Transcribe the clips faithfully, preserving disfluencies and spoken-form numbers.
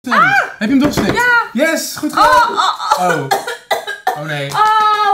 Ah! Heb je hem doorgesnikt? Ja! Yes, goed gedaan! Oh, oh, oh. Oh. Oh nee. Oh.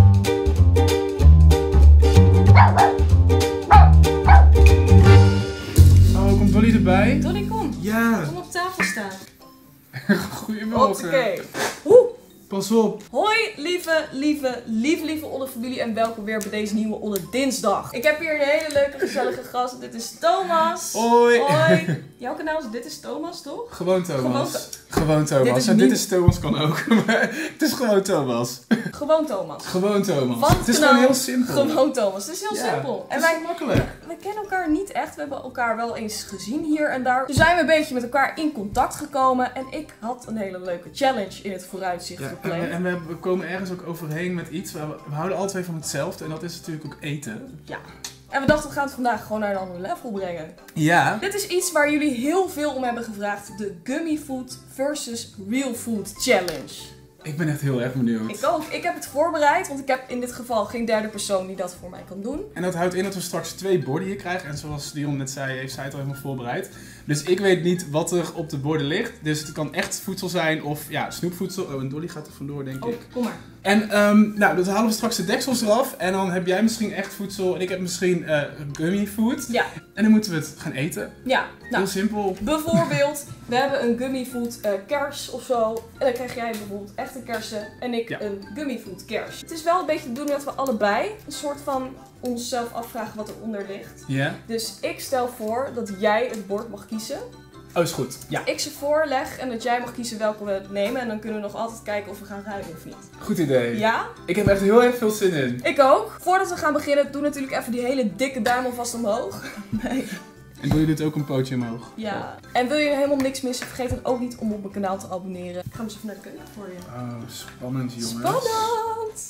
Oh, komt Dolly erbij? Dolly, kom. Ja. Kom op tafel staan. Goedemorgen. Oké. Oeh. Pas op. Hoi lieve, lieve, lieve, lieve Olle-familie en welkom weer bij deze nieuwe Olle Dinsdag. Ik heb hier een hele leuke, gezellige gast. Dit is Thomas. Hoi. Hoi. Jouw kanaal is Dit is Thomas, toch? Gewoon Thomas. Gewoon, gewoon Thomas. Dit is, ja, niet... dit is Thomas kan ook. Maar het is gewoon Thomas. Gewoon Thomas. Gewoon Thomas. Want het is kanaal, gewoon heel simpel. Gewoon Thomas. Het is heel ja, simpel. En het is wij, makkelijk. we kennen elkaar niet echt. We hebben elkaar wel eens gezien hier en daar. Toen zijn we een beetje met elkaar in contact gekomen. En ik had een hele leuke challenge in het vooruitzicht Ja, gepland. en, we, en we, we komen ergens ook overheen met iets. We, we houden alle twee van hetzelfde. En dat is natuurlijk ook eten. Ja. En we dachten, we gaan het vandaag gewoon naar een ander level brengen. Ja. Dit is iets waar jullie heel veel om hebben gevraagd. De Gummy Food versus Real Food Challenge. Ik ben echt heel erg benieuwd. Ik ook. Ik heb het voorbereid, want ik heb in dit geval geen derde persoon die dat voor mij kan doen. En dat houdt in dat we straks twee borden hier krijgen. En zoals Dion net zei, heeft zij het al helemaal voorbereid. Dus ik weet niet wat er op de borden ligt. Dus het kan echt voedsel zijn of ja, snoepvoedsel. Oh, en Dolly gaat er vandoor, denk Oh, ik. kom maar. En um, nou, dan halen we straks de deksels eraf. En dan heb jij misschien echt voedsel en ik heb misschien uh, gummy food. Ja. En dan moeten we het gaan eten. Ja. Nou, heel simpel. Bijvoorbeeld, we hebben een Gummy Food uh, kers of zo. En dan krijg jij bijvoorbeeld echte kersen en ik Ja. een Gummy Food kers. Het is wel een beetje de bedoeling dat we allebei een soort van onszelf afvragen wat eronder ligt. Ja? Dus ik stel voor dat jij het bord mag kiezen. Oh, is goed. Ja. Ik ze voorleg en dat jij mag kiezen welke we nemen. En dan kunnen we nog altijd kijken of we gaan ruilen of niet. Goed idee. Ja? Ik heb echt heel erg veel zin in. Ik ook. Voordat we gaan beginnen, doe natuurlijk even die hele dikke duim alvast omhoog. Nee. En doe je dit ook een pootje omhoog? Ja. En wil je helemaal niks missen, vergeet dan ook niet om op mijn kanaal te abonneren. Ik ga eens even naar de keuken voor je. Oh, spannend jongens. Spannend!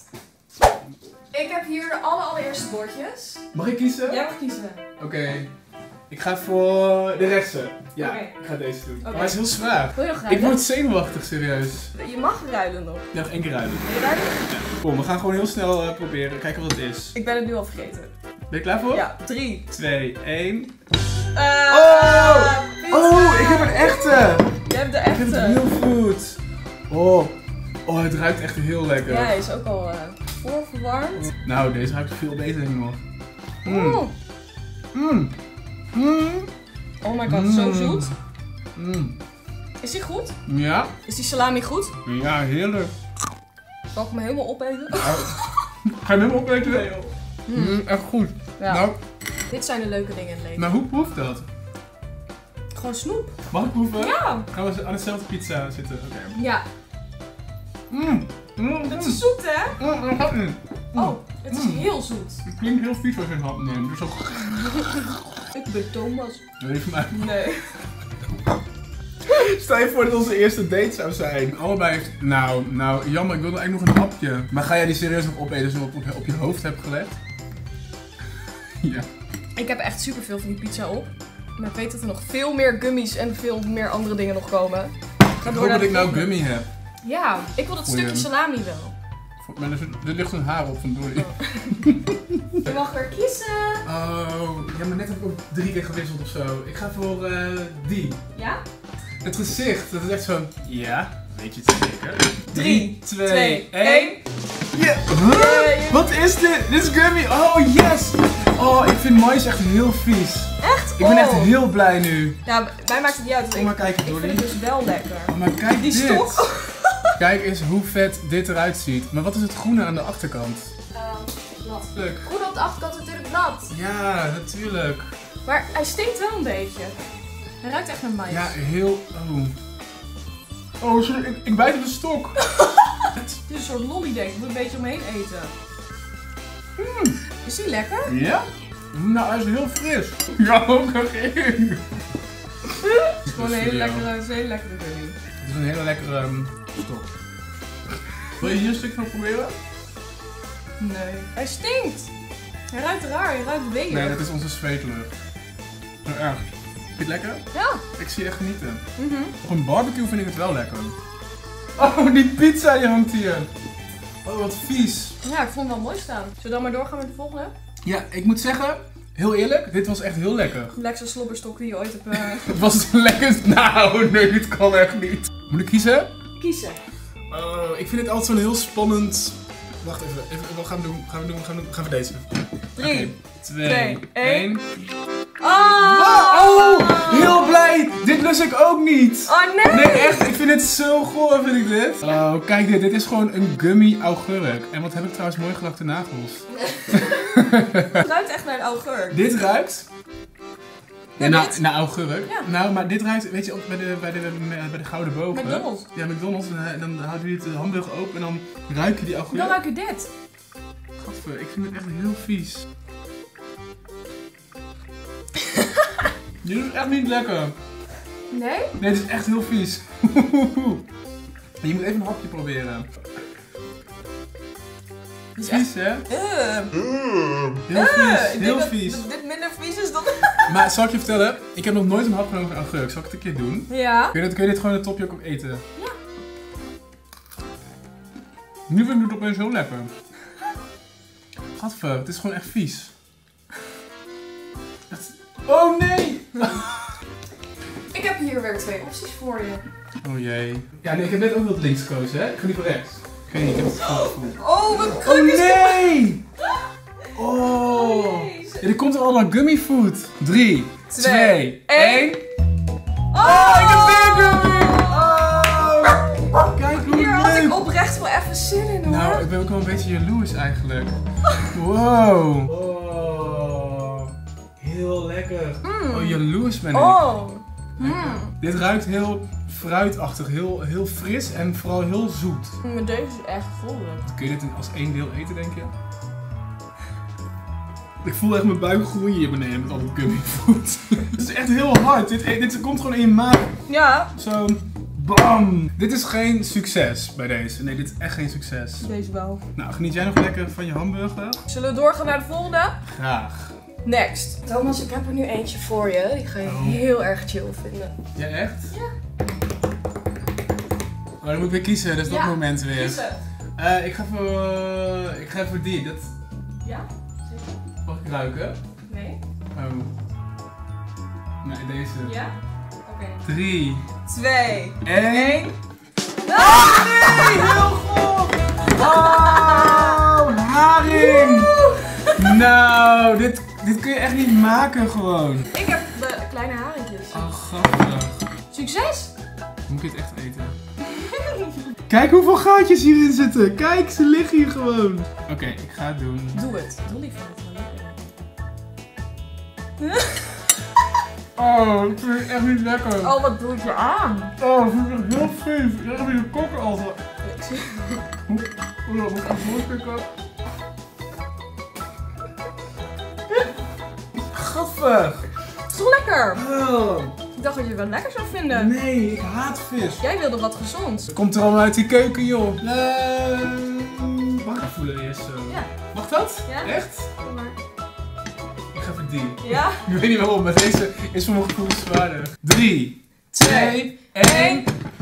Ik heb hier de aller, allereerste bordjes. Mag ik kiezen? Jij mag kiezen. Oké. Okay. Ik ga voor de rechtse. Ja, okay. ik ga deze doen. Okay. Maar het is heel zwaar. Wil je nog ruilen? Ik word zenuwachtig, serieus. Je mag ruilen nog. Ja, nog één keer ruilen. Wil je ruilen? Ja. Kom, we gaan gewoon heel snel uh, proberen. Kijken wat het is. Ik ben het nu al vergeten. Ben je klaar voor? Ja. drie, twee, één. Uh, oh! Oh, ik heb een echte! Je hebt de echte. Ik heb het heel goed. Oh. Oh, het ruikt echt heel lekker. Ja, hij is ook al uh, voorverwarmd. Nou, deze ruikt veel beter dan nog. Mm. Oh. Mm. Mm. Oh my god, mm. zo zoet. Mm. Is die goed? Ja. Is die salami goed? Ja, heerlijk. Zal ik hem helemaal opeten? Ja. Ga je hem helemaal opeten? Nee joh. Mm. Mm, echt goed. Ja. Nou, dit zijn de leuke dingen in het leven. maar hoe proeft dat? Gewoon snoep. Mag ik proeven? Ja. Gaan we aan dezelfde pizza zitten? Oké. Okay. Ja. Mm. Mm. Het is zoet hè? Mm. Mm. Mm. Oh, het is Mm. heel zoet. Het klinkt heel vies als je een hap neemt. Dus ook... Ik ben Thomas. Nee, voor mij. Nee. Stel je voor dat onze eerste date zou zijn. Allebei heeft... Nou, nou, jammer, ik wilde eigenlijk nog een hapje. Maar ga jij die serieus nog opeten als je hem op, op je hoofd hebt gelegd? Ja. Ik heb echt superveel van die pizza op. Maar ik weet dat er nog veel meer gummies en veel meer andere dingen nog komen. Ik hoop dat ik nou gummy heb. Ja, ik wil dat Goeie. stukje salami wel. Maar er, er ligt een haar op van Dolly. Oh. Je mag er kiezen. Oh, ja, maar net heb ik ook drie keer gewisseld of zo. Ik ga voor uh, die. Ja? Het gezicht, dat is echt zo. Ja, weet je het zeker? drie, twee, één. Ja. Huh? Wat is dit? Dit is gummy. Oh, yes. Oh, ik vind mais echt heel vies. Echt? Ik ben oh. echt heel blij nu. Ja, mij maakt het niet uit. Kom maar kijken, ik Dolly. vind het dus wel lekker. Oh, maar kijk Die dit. stok. Kijk eens hoe vet dit eruit ziet. Maar wat is het groene aan de achterkant? Uh, nat. Leuk. Groen op de achterkant is natuurlijk nat. Ja, natuurlijk. Maar hij stinkt wel een beetje. Hij ruikt echt naar mais. Ja, heel... Oh. Oh, sorry, ik, ik bijt op de stok. Het is een soort lolly denk ik. Ik moet een beetje omheen eten. Mm. Is die lekker? Ja? Nou, hij is heel fris. Ja, ook nog één. Het is gewoon een hele lekkere, het is een hele lekkere gummy. Het is een hele lekkere um, stok. Wil je hier een stuk van proberen? Nee. Hij stinkt. Hij ruikt raar, hij ruikt weeën. Nee, dat is onze zweetlucht. Nou, erg. Vind je het lekker? Ja. Ik zie je echt genieten. Mm-hmm. Op een barbecue vind ik het wel lekker. Oh, die pizza die hangt hier. Oh, wat vies. Ja, ik vond hem wel mooi staan. Zullen we dan maar doorgaan met de volgende? Ja, ik moet zeggen, Heel eerlijk, dit was echt heel lekker. Lekkerste slobberstok die je ooit hebt... Uh... Het was het lekkerst. Nou, nee, dit kan echt niet. Moet ik kiezen? Kiezen. Uh, ik vind het altijd zo'n heel spannend... Wacht even, even, wat gaan we doen? Gaan we doen? Gaan we, doen? Gaan we deze? drie, okay. twee, één. Oh! Oh! Heel blij! Dit lust ik ook niet! Oh nee! Nee, echt, ik vind het zo goor, vind ik dit. Oh, kijk dit, dit is gewoon een gummy augurk. En wat heb ik trouwens mooi gelakte nagels. Het ruikt echt naar een augurk. Dit ruikt... Ja, na, dit? naar augurk. Ja. Nou, maar dit ruikt, weet je, ook bij de, bij de, bij de Gouden Bogen. McDonald's. Ja, McDonald's. En dan houden jullie de hamburger open en dan ruik je die augurk. Dan ruik je dit. Gadver, ik vind het echt heel vies. Dit is echt niet lekker. Nee? Nee, dit is echt heel vies. Je moet even een hapje proberen. Is Vies, hè? Uh. Heel vies, Ik heel denk vies. dat dit minder vies is dan... Maar zal ik je vertellen, ik heb nog nooit een hap genomen van augurk. Zal ik het een keer doen? Ja. Kun je dit, kun je dit gewoon in het topje ook op eten? Ja. Nu vind ik het opeens heel lekker. Gadver, het is gewoon echt vies. Echt... Oh nee! Ik heb hier weer twee opties voor je. Oh jee. Ja, nee, ik heb net ook wel links gekozen, hè? Ik ga nu voor rechts. Ik weet niet, ik heb het gevoel. Oh, wat Oh kruk is dit? nee! Oh! Ja, er komt er allemaal gummy food. drie, twee, één. Oh, ik heb weer gummy! Oh! Kijk hoe Hier had leuk! ik oprecht wel even zin in hoor. Nou, ik ben ook wel een beetje jaloers eigenlijk. Wow! Oh, heel lekker. Mm. Oh, jaloers ben ik. Oh. Lekker. Mm. Dit ruikt heel fruitachtig, heel, heel fris en vooral heel zoet. Maar deze is echt goddelijk. Kun je dit in- als één deel eten, denk je? Ik voel echt mijn buik groeien hier beneden met al die gummy food. Het is echt heel hard. Dit, dit komt gewoon in je maag. Ja. Zo, bam! Dit is geen succes bij deze. Nee, dit is echt geen succes. Deze wel. Nou, geniet jij nog lekker van je hamburger? Zullen we doorgaan naar de volgende? Graag. Next. Thomas, ik heb er nu eentje voor je. Die ga je Oh. heel erg chill vinden. Ja, echt? Ja. Oh, dan moet ik weer kiezen. Dat is dat Ja, moment weer. Kiezen. Eh, ik ga voor, uh, ik ga voor die. Dat... Ja? Zeker. Mag ik ruiken? Nee? Oh. Nee, deze. Ja? Oké. Drie. Twee. Eén. Eén. Ah, nee! Heel goed! Oh, haring! Nou, dit, dit kun je echt niet maken gewoon. Ik heb de kleine haringjes. Oh, grappig. Succes! Moet ik het echt eten? Kijk hoeveel gaatjes hierin zitten. Kijk, ze liggen hier gewoon. Oké, okay, ik ga het doen. Doe het. Doe liever het wel lekker. Oh, ik vind het echt niet lekker. Oh, wat doe je aan? Oh, ik vind het echt heel vies. Ik heb hier kokken altijd. Ik zie Hoe moet ik even doorpikken? Gadver. Het is toch lekker? Oh, Ik dacht dat je het wel lekker zou vinden. nee, ik haat vis. Jij wilde wat gezonds. Het komt er allemaal uit die keuken, joh. Uh, mag ik voelen eerst zo? Ja. Mag dat? Ja. Echt? Kom maar. Ik ga voor die. Ja? Ik weet niet waarom, maar deze is voor mijn gevoel zwaarder. drie, twee, één.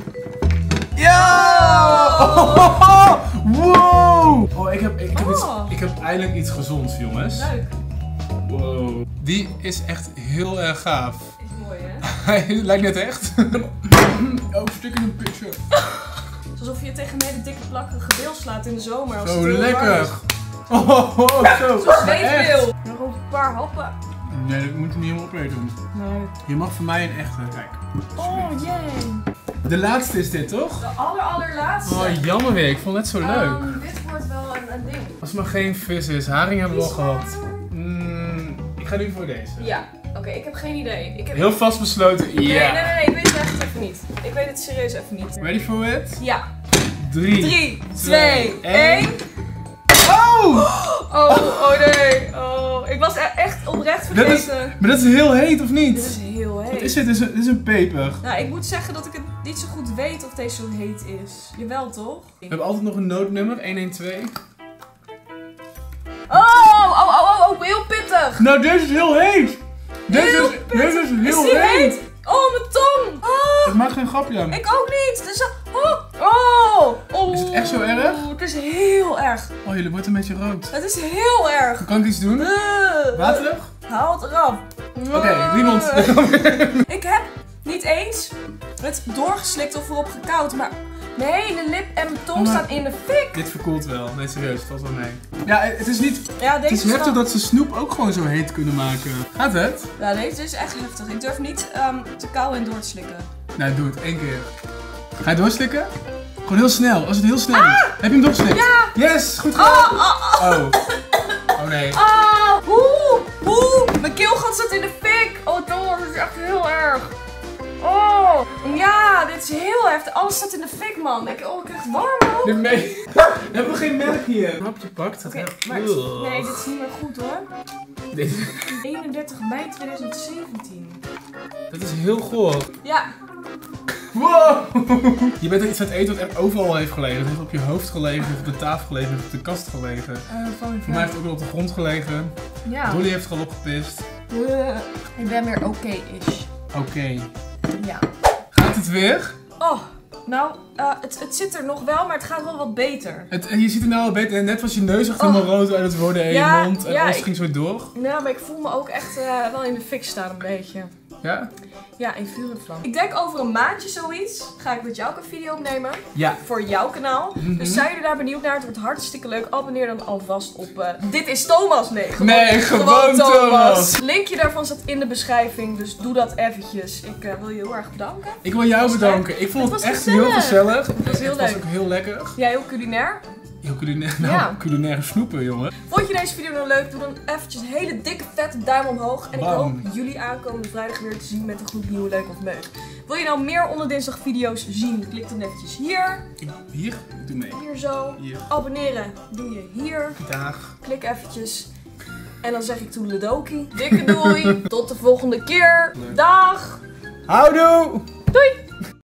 Ja! Oh, wow! Oh, ik heb, ik, heb Oh. Iets, ik heb eindelijk iets gezonds, jongens. Leuk. Wow. Die is echt heel erg gaaf. Is mooi, hè? Hij lijkt net echt. Oh, stuk in een picture. Het is alsof je tegen een hele dikke plakkige bil slaat in de zomer. Als Zo het heel warm lekker. is. Oh, oh, oh, zo. Zo'n Maar echt. zweetbil. Nog een paar happen. Nee, dat moet je niet helemaal opeten. Nee. Je mag voor mij een echte. Kijk. Oh, jee. De laatste is dit, toch? De aller allerlaatste. Oh, jammer weer. Ik vond het zo leuk. Um, dit wordt wel een, een ding. Als het maar geen vis is. Haring hebben we al gehad. Mm, ik ga nu voor deze. Ja. Oké, okay, ik heb geen idee. Ik heb... Heel vast besloten. Ja. Nee, nee, nee, nee, ik weet het echt even niet. Ik weet het serieus even niet. Ready for it? Ja. Drie. Drie, twee, één. Oh! Oh, oh nee. Oh, ik was e- echt oprecht Dat is, vergeten. maar dat is heel heet, of niet? Dit is heel heet. Wat is dit? Dit is een, dit is een peper. Nou, ik moet zeggen dat ik het niet zo goed weet of deze zo heet is. Jawel, toch? We hebben altijd nog een noodnummer. één één twee. Oh, oh, oh, oh, oh, heel pittig. Nou, deze is heel heet. Deze Heel is, deze is heel is die heet. heet? Oh, mijn tong. Oh, Ik maak geen grapje aan. ik ook niet. Het is zo... Oh, oh, oh. Is het echt zo erg? Het is heel erg. Oh, jullie wordt een beetje rood. Het is heel erg. Kan ik iets doen? Uh, Waterig? Haal het eraf. Oké, okay, niemand. Ik heb niet eens het doorgeslikt of erop gekauwd, maar mijn hele lip en mijn tong staan in de fik. Dit verkoelt wel. Nee, serieus, het valt wel mee. Ja, het is niet... Ja, deze het is heftig dat ze snoep ook gewoon zo heet kunnen maken. Gaat het? Ja, deze is echt heftig. Ik durf niet um, te kauwen en door te slikken. Nee, doe het. Eén keer. Ga je doorslikken? Gewoon heel snel. Als het heel snel is. Ah! Heb je hem doorgeslikt? Ja! Yes! Goed gedaan! Oh! Oh! Oh, oh nee. Oh! Oeh! Oeh! Mijn keelgat zit in de fik! Oh, Thomas, dit is echt heel erg. Oh! Ja, dit is heel heftig. Alles staat in de fik, man. Ik, oh, ik krijg warm ook. Nee. We hebben geen melk hier. Een hapje pakt. Okay, maar het, nee, dit is niet meer goed, hoor. Dit. eenendertig mei tweeduizend zeventien. Dat is heel goor. Ja. Wow! Je bent er iets aan het eten wat echt overal heeft gelegen. Het heeft op je hoofd gelegen, het heeft op de tafel gelegen, het heeft op de kast gelegen. Uh, Voor mij heeft het ook wel op de grond gelegen. Ja. Dolly heeft er al opgepist. Uh, ik ben weer oké-ish. Oké. Okay. Ja. Gaat het weer? Oh, nou, uh, het, het zit er nog wel, maar het gaat wel wat beter. Het, je ziet er nou al beter. Net was je neus echt helemaal oh. rood uit het worden en ja, je mond en ja, alles ik, ging zo door. Nou, maar ik voel me ook echt uh, wel in de fik staan een beetje. Ja? Ja, in vuur en vlam. Ik denk over een maandje zoiets ga ik met jou ook een video opnemen. Ja. Voor jouw kanaal. Mm-hmm. Dus zijn jullie daar benieuwd naar? Het wordt hartstikke leuk. Abonneer dan alvast op uh, Dit is Thomas. Nee, gewoon, nee, gewoon, gewoon Thomas. Thomas. Linkje daarvan staat in de beschrijving. Dus doe dat eventjes. Ik uh, wil je heel erg bedanken. Ik wil jou bedanken. Ik vond het, het echt gezellig. heel gezellig. Het was heel het leuk. was ook heel lekker. Ja, heel culinair. Heel culinair. Nou, ja. Culinaire snoepen, jongen. Vond je deze video nou leuk? Doe dan eventjes een hele dikke vette duim omhoog. En Bam. ik hoop jullie aankomende vrijdag weer te zien met een goed nieuwe Leuk of Meuk. Wil je nou meer Onder Dinsdag video's zien? Klik dan eventjes hier. Hier? Doe mee. Hier zo. Hier. Abonneren doe je hier. Dag. Klik eventjes. En dan zeg ik toedeledokie. Dikke doei. Tot de volgende keer. Dag. Houdoe. Doei.